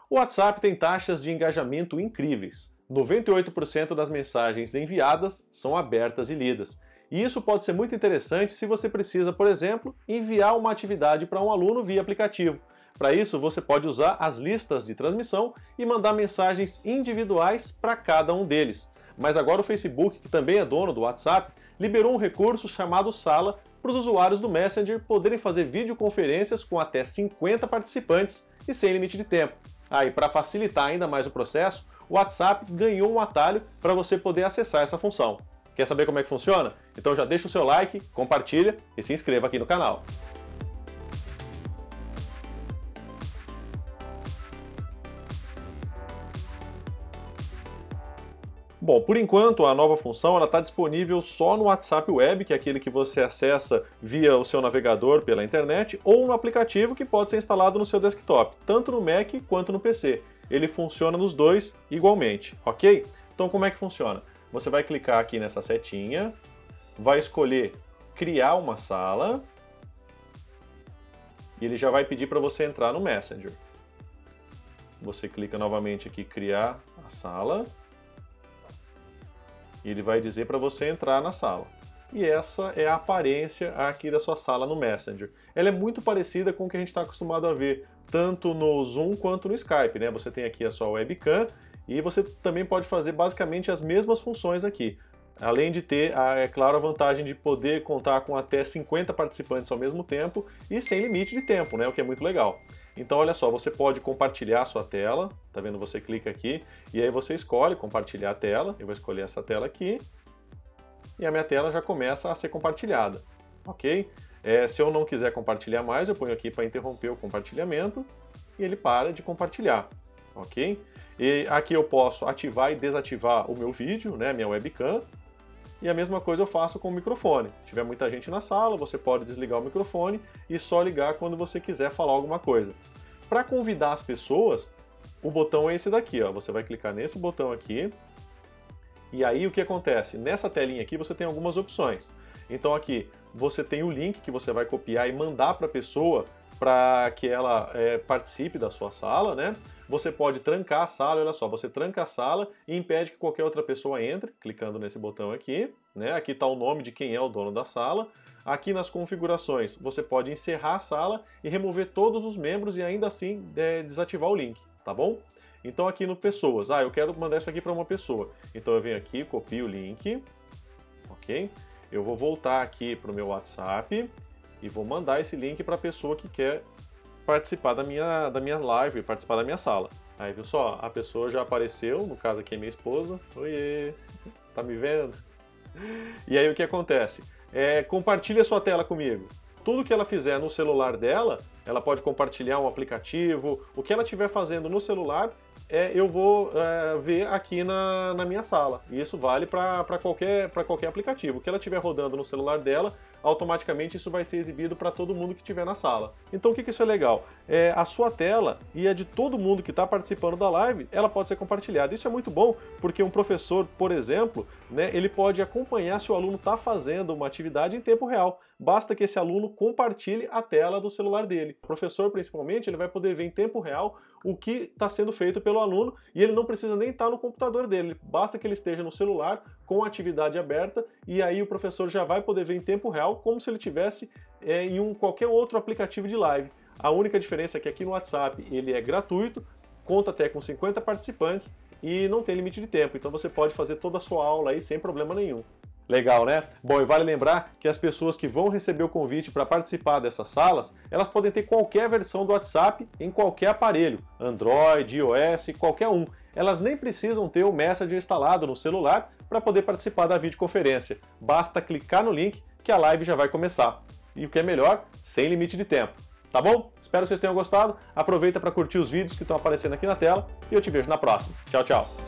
O WhatsApp tem taxas de engajamento incríveis. 98% das mensagens enviadas são abertas e lidas. E isso pode ser muito interessante se você precisa, por exemplo, enviar uma atividade para um aluno via aplicativo. Para isso, você pode usar as listas de transmissão e mandar mensagens individuais para cada um deles. Mas agora o Facebook, que também é dono do WhatsApp, liberou um recurso chamado Sala para os usuários do Messenger poderem fazer videoconferências com até 50 participantes e sem limite de tempo. E para facilitar ainda mais o processo, o WhatsApp ganhou um atalho para você poder acessar essa função. Quer saber como é que funciona? Então já deixa o seu like, compartilha e se inscreva aqui no canal. Bom, por enquanto a nova função está disponível só no WhatsApp Web, que é aquele que você acessa via o seu navegador pela internet, ou no aplicativo que pode ser instalado no seu desktop, tanto no Mac quanto no PC. Ele funciona nos dois igualmente, ok? Então como é que funciona? Você vai clicar aqui nessa setinha, vai escolher criar uma sala, e ele já vai pedir para você entrar no Messenger. Você clica novamente aqui criar a sala, e ele vai dizer para você entrar na sala. E essa é a aparência aqui da sua sala no Messenger. Ela é muito parecida com o que a gente está acostumado a ver, tanto no Zoom quanto no Skype, né? Você tem aqui a sua webcam e você também pode fazer basicamente as mesmas funções aqui. Além de ter, é claro, a vantagem de poder contar com até 50 participantes ao mesmo tempo e sem limite de tempo, né? O que é muito legal. Então, olha só, você pode compartilhar a sua tela, tá vendo? Você clica aqui e aí você escolhe compartilhar a tela. Eu vou escolher essa tela aqui e a minha tela já começa a ser compartilhada, ok? Se eu não quiser compartilhar mais, eu ponho aqui para interromper o compartilhamento e ele para de compartilhar, ok? E aqui eu posso ativar e desativar o meu vídeo, né, minha webcam. E a mesma coisa eu faço com o microfone. Se tiver muita gente na sala, você pode desligar o microfone e só ligar quando você quiser falar alguma coisa. Para convidar as pessoas, o botão é esse daqui, ó. Você vai clicar nesse botão aqui. E aí o que acontece? Nessa telinha aqui você tem algumas opções. Então aqui você tem o link que você vai copiar e mandar para a pessoa para que ela participe da sua sala, né? Você pode trancar a sala, olha só, você tranca a sala e impede que qualquer outra pessoa entre, clicando nesse botão aqui, né? Aqui está o nome de quem é o dono da sala. Aqui nas configurações, você pode encerrar a sala e remover todos os membros e ainda assim desativar o link, tá bom? Então aqui no pessoas, eu quero mandar isso aqui para uma pessoa. Então eu venho aqui, copio o link, ok? Eu vou voltar aqui para o meu WhatsApp e vou mandar esse link para a pessoa que quer participar da minha live, participar da minha sala. Aí, viu só? A pessoa já apareceu, no caso aqui é minha esposa. Oiê, tá me vendo? E aí o que acontece? Compartilha sua tela comigo. Tudo que ela fizer no celular dela, ela pode compartilhar um aplicativo, o que ela estiver fazendo no celular, eu vou ver aqui na minha sala. E isso vale para qualquer aplicativo. O que ela estiver rodando no celular dela, automaticamente isso vai ser exibido para todo mundo que estiver na sala. Então o que isso é legal? A sua tela e a de todo mundo que está participando da live, ela pode ser compartilhada. Isso é muito bom, porque um professor, por exemplo, né, ele pode acompanhar se o aluno está fazendo uma atividade em tempo real. Basta que esse aluno compartilhe a tela do celular dele. O professor, principalmente, ele vai poder ver em tempo real o que está sendo feito pelo aluno e ele não precisa nem estar no computador dele. Basta que ele esteja no celular com a atividade aberta e aí o professor já vai poder ver em tempo real como se ele tivesse em qualquer outro aplicativo de live. A única diferença é que aqui no WhatsApp ele é gratuito, conta até com 50 participantes e não tem limite de tempo. Então você pode fazer toda a sua aula aí sem problema nenhum. Legal, né? Bom, e vale lembrar que as pessoas que vão receber o convite para participar dessas salas, elas podem ter qualquer versão do WhatsApp em qualquer aparelho, Android, iOS, qualquer um. Elas nem precisam ter o Messenger instalado no celular para poder participar da videoconferência. Basta clicar no link que a live já vai começar. E o que é melhor, sem limite de tempo. Tá bom? Espero que vocês tenham gostado. Aproveita para curtir os vídeos que estão aparecendo aqui na tela e eu te vejo na próxima. Tchau, tchau!